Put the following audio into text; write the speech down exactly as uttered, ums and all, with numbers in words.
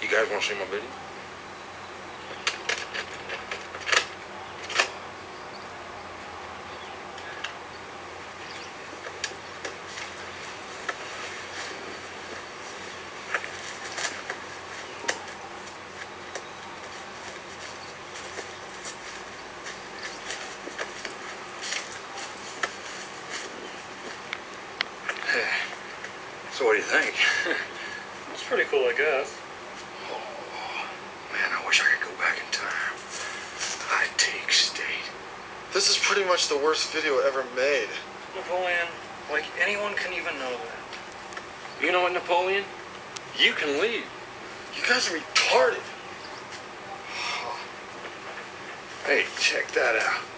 You guys want to see my video? So what do you think? It's pretty cool, I guess. Oh, man, I wish I could go back in time. I'd take state. This is pretty much the worst video ever made. Napoleon, like anyone can even know that. You know what, Napoleon? You can leave. You guys are retarded. Hey, check that out.